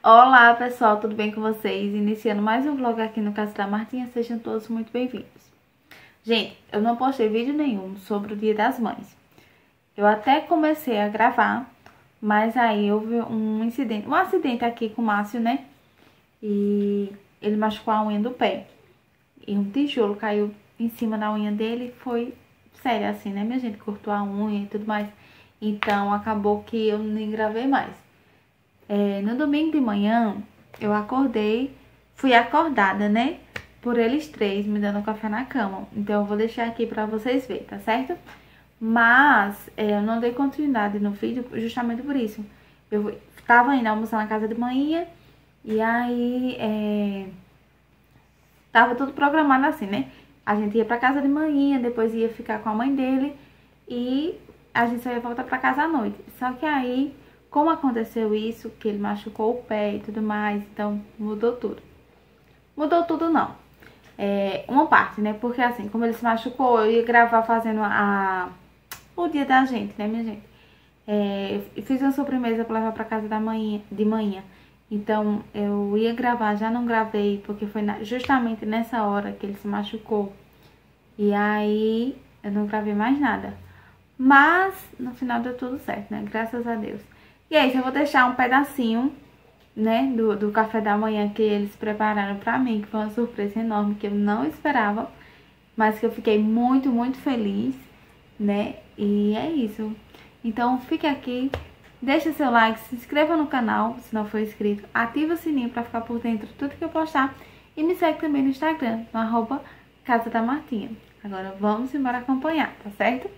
Olá pessoal, tudo bem com vocês? Iniciando mais um vlog aqui no Casa da Martinha, sejam todos muito bem-vindos. Gente, eu não postei vídeo nenhum sobre o Dia das Mães. Eu até comecei a gravar, mas aí houve um acidente aqui com o Márcio, né? E ele machucou a unha do pé. E um tijolo caiu em cima da unha dele, foi sério assim, né, minha gente? Cortou a unha e tudo mais. Então acabou que eu nem gravei mais. No domingo de manhã, eu acordei, fui acordada, né, por eles três me dando café na cama. Então eu vou deixar aqui pra vocês verem, tá certo? Mas eu não dei continuidade no vídeo justamente por isso. Eu tava indo almoçar na casa de manhã e aí tava tudo programado assim, né? A gente ia pra casa de manhã, depois ia ficar com a mãe dele e a gente só ia voltar pra casa à noite. Só que aí, como aconteceu isso, que ele machucou o pé e tudo mais, então mudou tudo. Mudou tudo não. Uma parte, né? Porque assim, como ele se machucou, eu ia gravar fazendo o dia da gente, né, minha gente? Eu fiz uma sobremesa pra levar pra casa de manhã. Então, eu ia gravar, já não gravei, porque foi justamente nessa hora que ele se machucou. E aí, eu não gravei mais nada. Mas, no final deu tudo certo, né? Graças a Deus. E é isso, eu vou deixar um pedacinho, né, do café da manhã que eles prepararam pra mim, que foi uma surpresa enorme, que eu não esperava, mas que eu fiquei muito, muito feliz, né? E é isso. Então, fique aqui, deixa seu like, se inscreva no canal, se não for inscrito, ativa o sininho pra ficar por dentro de tudo que eu postar e me segue também no Instagram, no @Casa da Martinha. Agora vamos embora acompanhar, tá certo?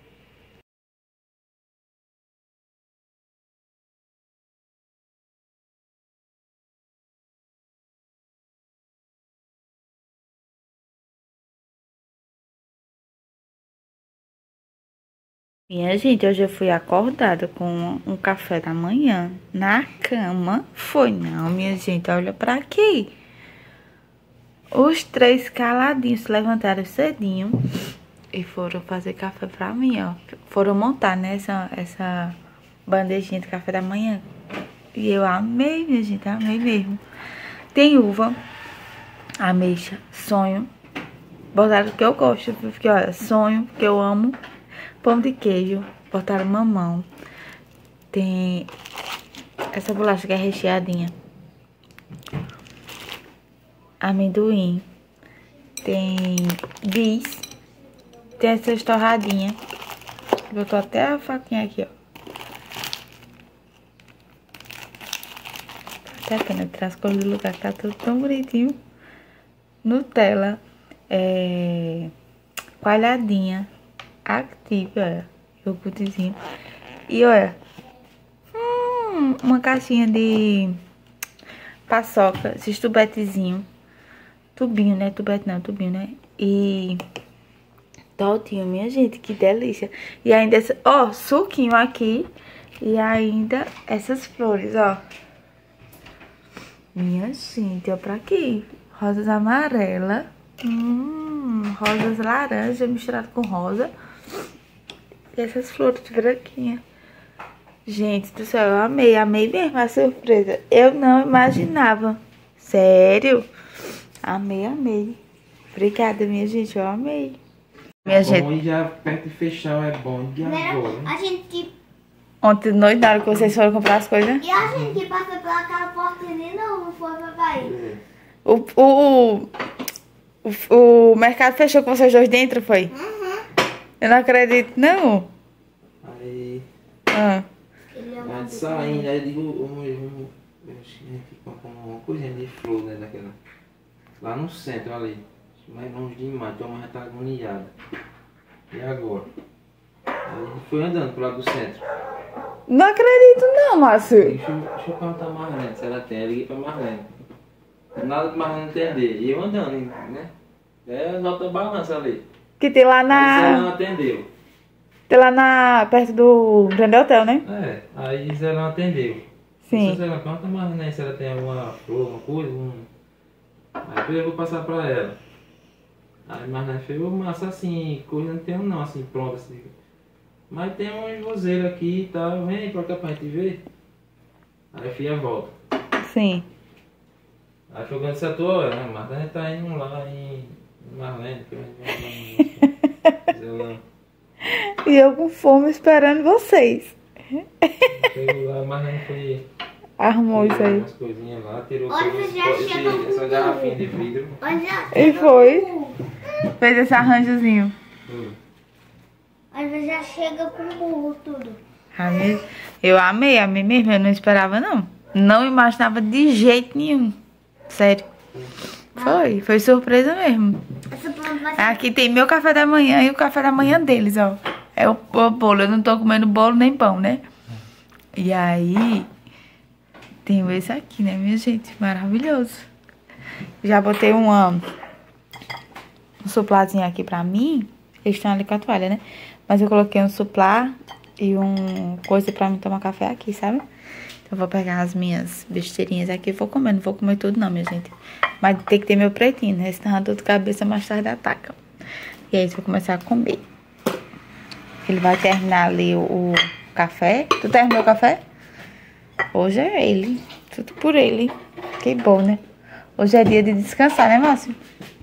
Minha gente, hoje eu fui acordada com um café da manhã na cama. Foi não, minha gente, olha pra aqui. Os três caladinhos se levantaram cedinho e foram fazer café pra mim, ó. Foram montar, né, essa bandejinha de café da manhã. E eu amei, minha gente, amei mesmo. Tem uva, ameixa, sonho. Botaram o que eu gosto, porque olha, sonho, que eu amo. Pão de queijo, botaram mamão. Tem essa bolacha que é recheadinha. Amendoim. Tem bis. Tem essas torradinhas. Botou até a faquinha aqui, ó. Tá até pena tirar as coisas do lugar, que tá tudo tão bonitinho. Nutella. Coalhadinha. Active, olha, iogurtezinho. E olha, uma caixinha de paçoca, esses tubetezinhos. Tubinho, né? Tubete não, tubinho, né? E todinho, minha gente, que delícia. E ainda, ó, suquinho aqui. E ainda essas flores, ó. Minha gente, ó, pra aqui. Rosas amarelas. Rosas laranja misturado com rosa. E essas flores branquinhas. Gente do céu, eu amei, amei mesmo a surpresa. Eu não imaginava. Sério? Amei, amei. Obrigada, minha gente, eu amei. Minha gente. Bom, e já perto de fechar é bom de agora. A gente... Ontem de noite, na hora que vocês foram comprar as coisas. E a gente que passou pelaquela porta ali, não foi, papai? O mercado fechou com vocês dois dentro, foi? Eu não acredito, não. Aí, Ele antes saindo, aí eu digo, eu acho que a gente compra uma coisinha de flor, né, daquela. Lá no centro, ali. Mais longe demais, então a mãe já tá agoniada. E agora? Aí a gente foi andando pro lado do centro. Não acredito, não, Márcio. Deixa eu perguntar a Marlene se ela tem. Eu liguei pra Marlene. Nada de Marlene entender. E eu andando, né? Nota balança ali. Que tem lá Mas ela não atendeu. Tem lá perto do Grande Hotel, né? Aí ela não atendeu. Sim. Se ela pergunta a Marlene se ela tem alguma flor, alguma coisa. Aí depois eu vou passar pra ela. Aí Marlene fez, massa assim, coisa não tem não, assim, pronta assim. Mas tem um vozeiro aqui e tal, vem pra cá pra gente ver. Aí a filha volta. Sim. Aí foi quando essa tua hora, né? Mas a gente tá indo lá em Marlene, que a gente vai lá. E eu com fome esperando vocês. Chegou lá, mas a gente foi... Arrumou isso aí. Umas coisinhas lá, tirou Olha, todas já chega essa com garrafinha de vidro. Olha, E foi. Fez esse arranjozinho. olha, já chega com burro tudo. Eu amei mesmo, eu não esperava não. Não imaginava de jeito nenhum. Sério. Foi surpresa mesmo. Essa planta vai ser... Aqui tem meu café da manhã e o café da manhã deles, ó. É o bolo, eu não tô comendo bolo nem pão, né? E aí, tem esse aqui, né, minha gente? Maravilhoso. Já botei um suplazinho aqui pra mim. Eles estão ali com a toalha, né? Mas eu coloquei um suplá e um coisa pra mim tomar café aqui, sabe? Então eu vou pegar as minhas besteirinhas aqui e vou comer. Não vou comer tudo não, minha gente. Mas tem que ter meu pretinho, né? Senão a dor de cabeça mais tarde ataca. E aí, eu vou começar a comer. Ele vai terminar ali o café. Tu terminou o café? Hoje é ele. Tudo por ele. Que bom, né? Hoje é dia de descansar, né, Márcio?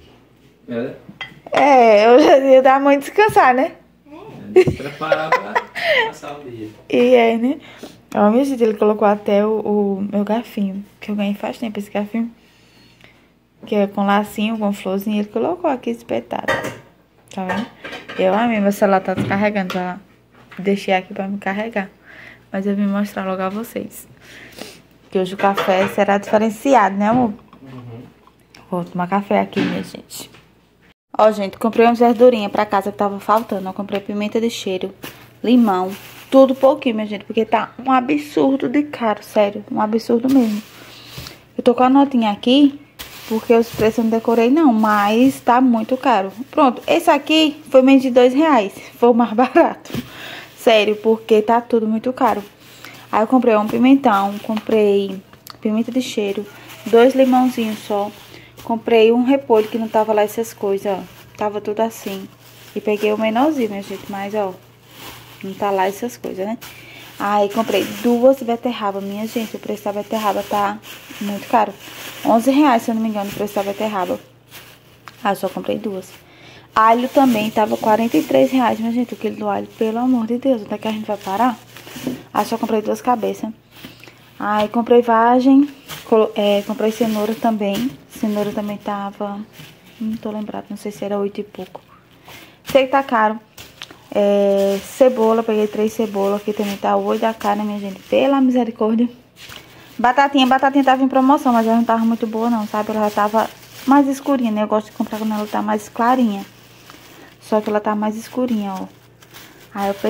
Hoje é dia da mãe descansar, né? Se preparar pra passar o dia. E é, né? Ó, minha gente, ele colocou até o meu garfinho. Que eu ganhei faz tempo esse garfinho. Que é com lacinho, com florzinha. Ele colocou aqui espetado. Tá vendo? Eu amei, meu celular tá descarregando. Já deixei aqui pra me carregar. Mas eu vim mostrar logo a vocês. Que hoje o café será diferenciado, né, amor? Vou tomar café aqui, minha gente. Ó, gente, comprei umas verdurinhas pra casa que tava faltando. Eu comprei pimenta de cheiro, limão, tudo pouquinho, minha gente. Porque tá um absurdo de caro, sério. Um absurdo mesmo. Eu tô com a notinha aqui, porque os preços eu não decorei não, mas tá muito caro. Pronto, esse aqui foi menos de R$2. Foi o mais barato. Sério, porque tá tudo muito caro. Aí eu comprei um pimentão, comprei pimenta de cheiro, 2 limãozinhos só. Comprei um repolho que não tava lá essas coisas, ó. Tava tudo assim. E peguei o menorzinho, minha gente, mas, ó, não tá lá essas coisas, né? Aí comprei 2 beterrabas, minha gente. O preço da beterraba tá muito caro. R$11, se eu não me engano, o preço da beterraba. Ah, eu só comprei 2. Alho também tava R$43, minha gente, o quilo do alho. Pelo amor de Deus, onde é que a gente vai parar? Ah, só comprei 2 cabeças. Aí comprei vagem, comprei cenoura também. Cenoura também tava, não tô lembrada, não sei se era 8 e pouco. Sei que tá caro. Cebola, peguei 3 cebolas, aqui também tá o olho da cara, minha gente, pela misericórdia. Batatinha tava em promoção, mas ela não tava muito boa não, sabe? Ela já tava mais escurinha, né? Eu gosto de comprar quando ela tá mais clarinha. Só que ela tá mais escurinha, ó. Aí eu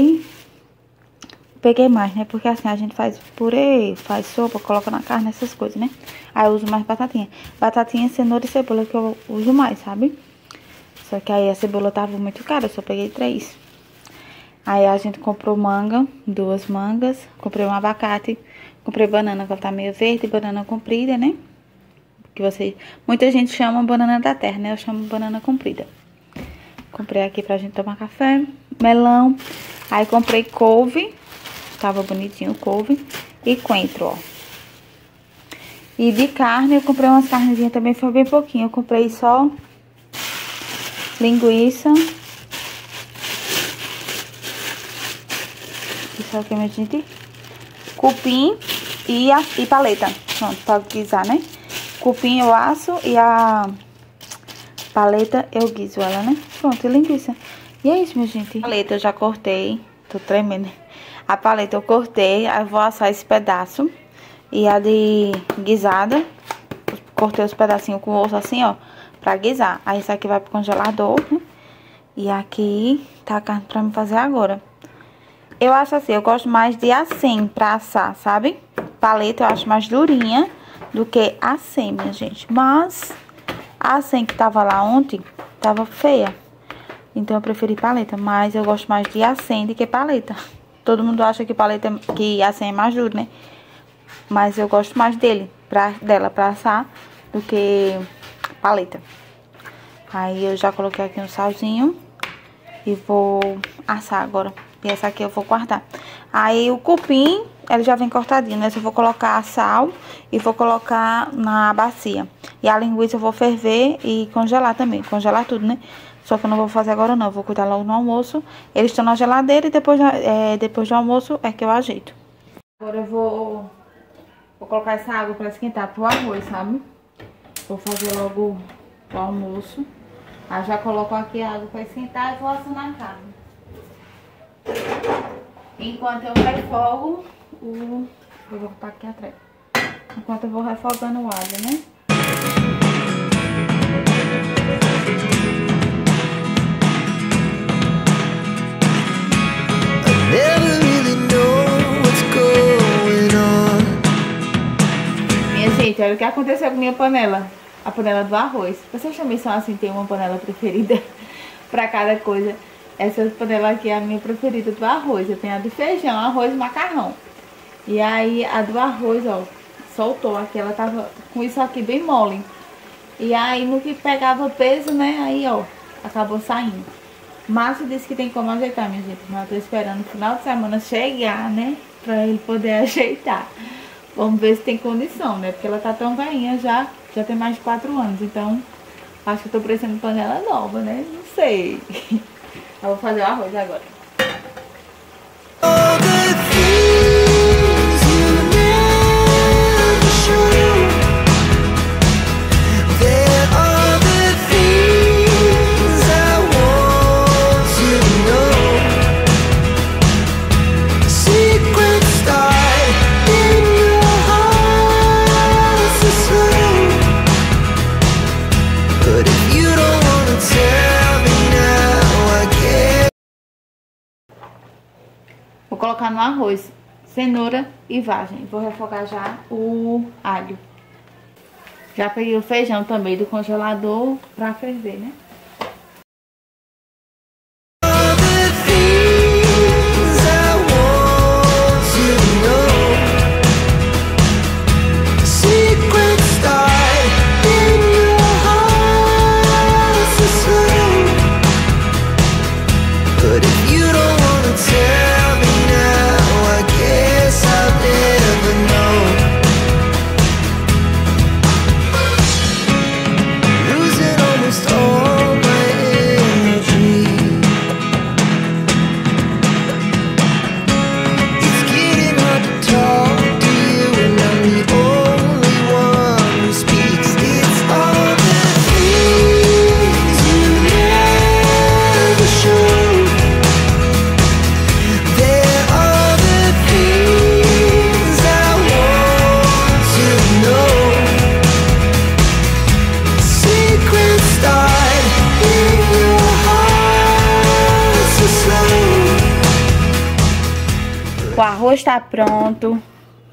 peguei mais, né? Porque assim, a gente faz purê, faz sopa, coloca na carne, essas coisas, né? Aí eu uso mais batatinha. Batatinha, cenoura e cebola que eu uso mais, sabe? Só que aí a cebola tava muito cara, eu só peguei 3. Aí a gente comprou manga, 2 mangas. Comprei um abacate. Comprei banana, que ela tá meio verde, banana comprida, né? Que muita gente chama banana da terra, né? Eu chamo banana comprida. Comprei aqui pra gente tomar café. Melão. Aí comprei couve. Tava bonitinho o couve. E coentro, ó. E de carne, eu comprei umas carnezinhas também, foi bem pouquinho. Eu comprei só linguiça. Isso aqui, minha gente. Cupim e paleta. Pronto, pra guisar, né? Cupim eu asso e a paleta eu guiso ela, né? Pronto, e linguiça. E é isso, minha gente. A paleta eu já cortei. Tô tremendo. A paleta eu cortei, aí eu vou assar esse pedaço. E a de guisada, cortei os pedacinhos com o osso assim, ó, pra guisar. Aí esse aqui vai pro congelador, né? E aqui tá a carne pra me fazer agora. Eu acho assim, eu gosto mais de assim pra assar, sabe? Paleta eu acho mais durinha do que assim, minha gente. Mas a assim que tava lá ontem, tava feia. Então eu preferi paleta, mas eu gosto mais de assim do que paleta. Todo mundo acha que paleta, que assim é mais duro, né? Mas eu gosto mais dela pra assar do que paleta. Aí eu já coloquei aqui um salzinho e vou assar agora. E essa aqui eu vou guardar. Aí o cupim, ele já vem cortadinho, né? Eu vou colocar sal e vou colocar na bacia. E a linguiça eu vou ferver e congelar também, congelar tudo, né? Só que eu não vou fazer agora não, eu vou cuidar logo no almoço. Eles estão na geladeira e depois do almoço é que eu ajeito. Agora eu vou colocar essa água pra esquentar pro arroz, sabe? Vou fazer logo o almoço. Aí já coloco aqui a água pra esquentar e vou assinar a carne. Enquanto eu refogo o... Eu vou botar aqui atrás. Enquanto eu vou refogando o alho, né? Minha gente, olha o que aconteceu com minha panela. A panela do arroz. Vocês também são assim, tem uma panela preferida pra cada coisa. Essa panela aqui é a minha preferida do arroz. Eu tenho a do feijão, arroz e macarrão. E aí a do arroz, ó, soltou aqui. Ela tava com isso aqui bem mole. E aí no que pegava peso, né, aí ó, acabou saindo. Márcio disse que tem como ajeitar, minha gente. Mas eu tô esperando o final de semana chegar, né, pra ele poder ajeitar. Vamos ver se tem condição, né, porque ela tá tão velhinha já tem mais de 4 anos. Então, acho que eu tô precisando de panela nova, né, não sei. Eu vou fazer o arroz agora. Vou colocar no arroz cenoura e vagem. Vou refogar já o alho. Já peguei o feijão também do congelador pra ferver, né? O arroz tá pronto.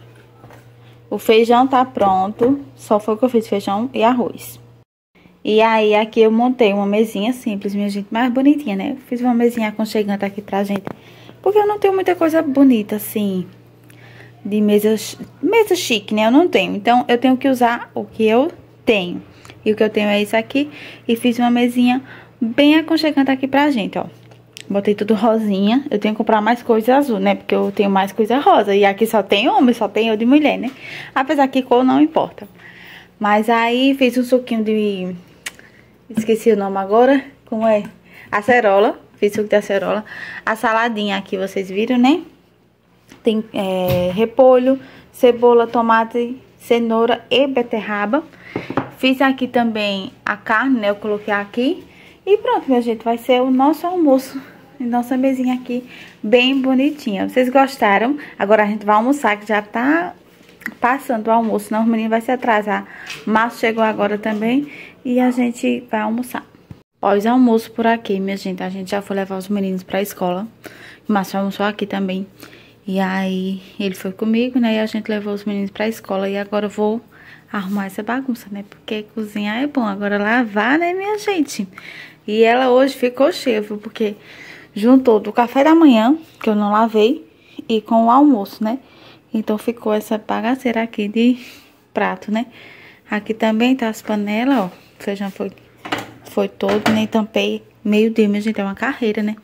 O feijão tá pronto. Só foi o que eu fiz, feijão e arroz. E aí aqui eu montei uma mesinha simples, minha gente, mais bonitinha, né? Eu fiz uma mesinha aconchegante aqui pra gente. Porque eu não tenho muita coisa bonita, assim, de mesa chique, né? Eu não tenho. Então eu tenho que usar o que eu tenho. E o que eu tenho é isso aqui. E fiz uma mesinha bem aconchegante aqui pra gente, ó. Botei tudo rosinha. Eu tenho que comprar mais coisa azul, né? Porque eu tenho mais coisa rosa. E aqui só tem homem, só tem eu de mulher, né? Apesar que cor não importa. Mas aí fiz um suquinho de... Esqueci o nome agora. Como é? Acerola. Fiz suco de acerola. A saladinha aqui, vocês viram, né? Tem repolho, cebola, tomate, cenoura e beterraba. Fiz aqui também a carne, né? Eu coloquei aqui. E pronto, minha gente. Vai ser o nosso almoço. Nossa mesinha aqui bem bonitinha. Vocês gostaram? Agora a gente vai almoçar, que já tá passando o almoço. Não, os meninos vai se atrasar. Márcio chegou agora também e a gente vai almoçar. Pós-almoço por aqui, minha gente. A gente já foi levar os meninos pra escola. O Márcio almoçou aqui também. E aí ele foi comigo, né? E a gente levou os meninos pra escola. E agora eu vou arrumar essa bagunça, né? Porque cozinhar é bom. Agora lavar, né, minha gente? E ela hoje ficou cheia, viu? Porque juntou do café da manhã, que eu não lavei, e com o almoço, né? Então ficou essa bagaceira aqui de prato, né? Aqui também tá as panelas, ó. O feijão foi todo, nem tampei. Meio-dia, minha gente, é uma carreira, né?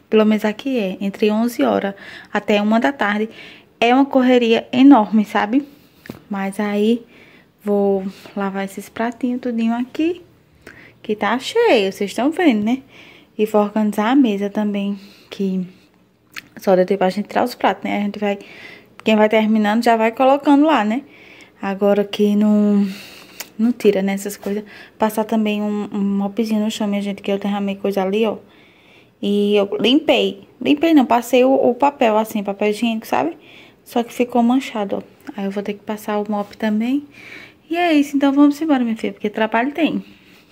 pelo menos aqui entre 11 horas até 1 da tarde, é uma correria enorme, sabe? Mas aí, vou lavar esses pratinhos tudinho aqui, que tá cheio, vocês estão vendo, né? E vou organizar a mesa também, que só deu tempo pra gente tirar os pratos, né? A gente vai, quem vai terminando já vai colocando lá, né? Agora que não tira, né, essas coisas. Passar também um mopzinho no chão, minha gente, que eu derramei coisa ali, ó. E eu limpei não, passei o papel assim, papel higiênico, sabe? Só que ficou manchado, ó. Aí eu vou ter que passar o mop também. E é isso, então vamos embora, minha filha, porque trabalho tem.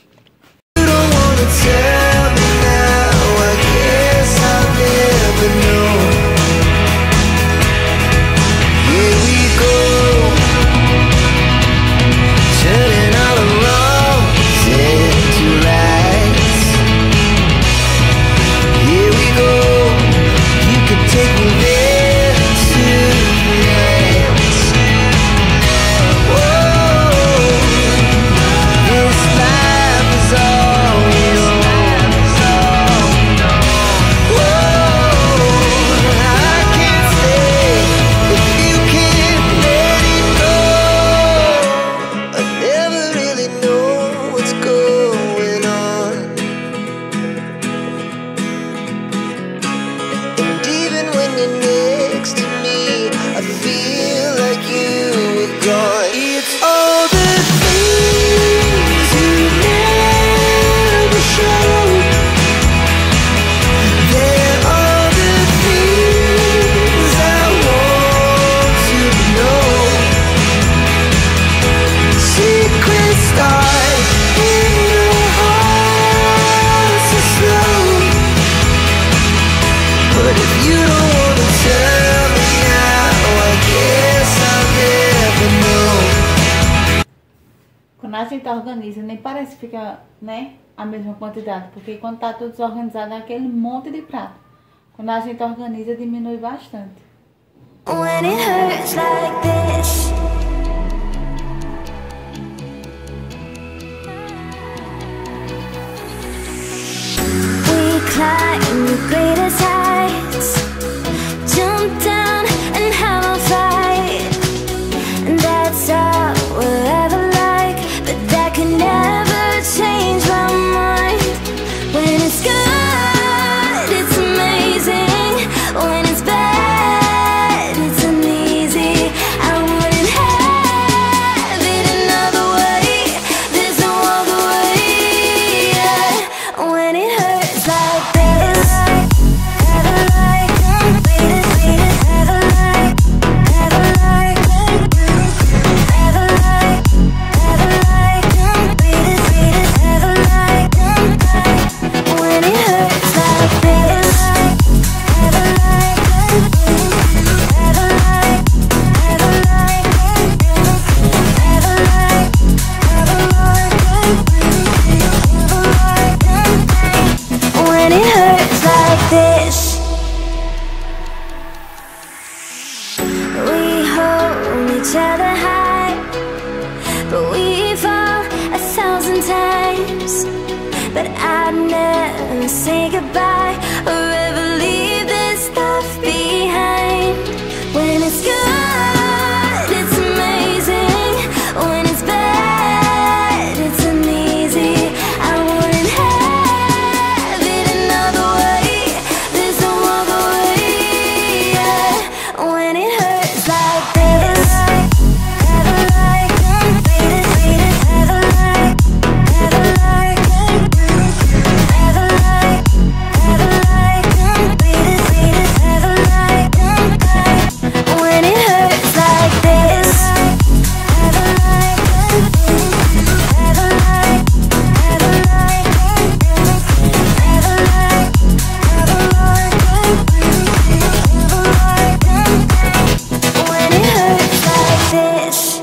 Quando a gente organiza, nem parece que fica, né, a mesma quantidade. Porque quando tá tudo desorganizado, é aquele monte de prato. Quando a gente organiza, diminui bastante. When it hurts like this, we climb the greatest heights, jump down and have a fight, and that's all we'll ever like. But that can never change my mind. When it's good, it's amazing. When it's bad, it's uneasy. I wouldn't have it another way. There's no other way, yeah. When it hurts like this, ever like, ever like, ever like, ever like, ever like, ever like, when it hurts like this, ever like, ever like, ever like, ever like, when it hurts like this. We hold each other high, but we fall 1,000 times. But I'd never say goodbye or ever leave this stuff behind. When it's good, it's amazing. When it's bad, it's uneasy. I wouldn't have it another way. There's no other way, yeah. When it hurts like this, ever like, ever like, ever like, ever like, ever like, ever like, when it hurts like this, ever like, ever like, ever like, ever like, ever like, when it hurts like this.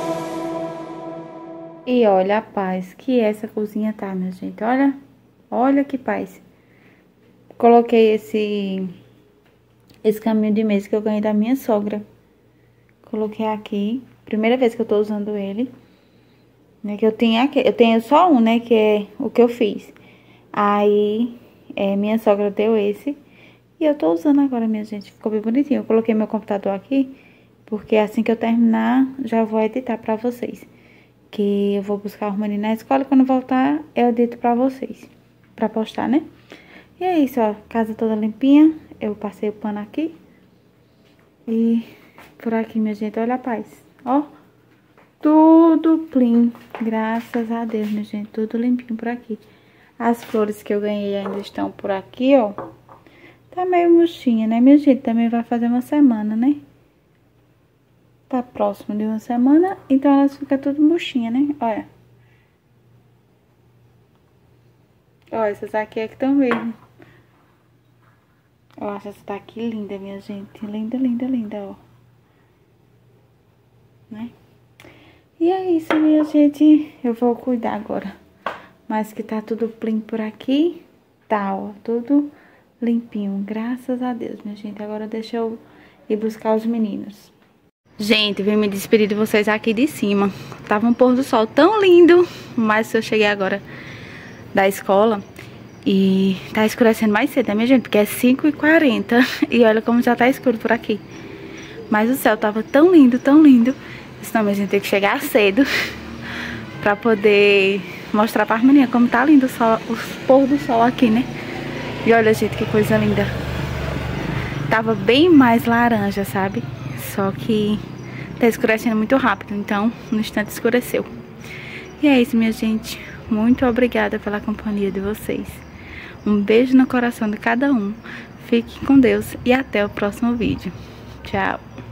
E olha a paz que essa cozinha tá, minha gente. Olha que paz. Coloquei esse caminho de mesa que eu ganhei da minha sogra. Coloquei aqui. Primeira vez que eu tô usando ele. Né, que eu tenho só um, né, que é o que eu fiz. Aí, minha sogra deu esse. E eu tô usando agora, minha gente. Ficou bem bonitinho. Eu coloquei meu computador aqui, porque assim que eu terminar, já vou editar pra vocês. Que eu vou buscar o menino na escola e quando voltar, eu edito pra vocês. Pra postar, né? E é isso, ó. Casa toda limpinha. Eu passei o pano aqui. E por aqui, minha gente, olha a paz. Ó. Tudo clean. Graças a Deus, minha gente. Tudo limpinho por aqui. As flores que eu ganhei ainda estão por aqui, ó. Tá meio murchinha, né, minha gente? Também vai fazer uma semana, né? Tá próximo de uma semana, então elas ficam tudo murchinha, né? Olha. Ó, essas aqui é que estão mesmo. Eu acho essa daqui linda, minha gente. Linda, linda, linda, ó. Né? E é isso, minha gente. Eu vou cuidar agora. Mas que tá tudo clean por aqui. Tá, ó. Tudo limpinho. Graças a Deus, minha gente. Agora deixa eu ir buscar os meninos. Gente, vim me despedir de vocês aqui de cima. Tava um pôr do sol tão lindo. Mas eu cheguei agora da escola. E tá escurecendo mais cedo, né, minha gente? Porque é 5h40. E olha como já tá escuro por aqui. Mas o céu tava tão lindo, tão lindo. Senão a gente tem que chegar cedo pra poder mostrar pra meninas como tá lindo o pôr do sol aqui, né? E olha, gente, que coisa linda. Tava bem mais laranja, sabe? Só que tá escurecendo muito rápido, então no instante escureceu. E é isso, minha gente. Muito obrigada pela companhia de vocês. Um beijo no coração de cada um. Fique com Deus e até o próximo vídeo. Tchau.